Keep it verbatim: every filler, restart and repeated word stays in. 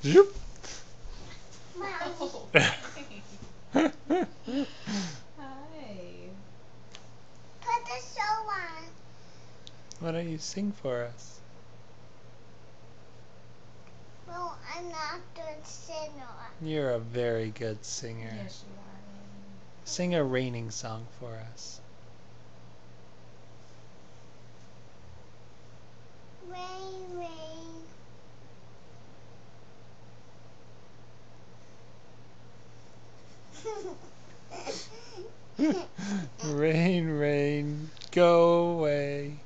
Zoop. Hi. Put the show on. Why don't you sing for us? Well, I'm not good singer. You're a very good singer. Yes, you are. Sing a raining song for us. Rain, rain. Rain, rain, go away.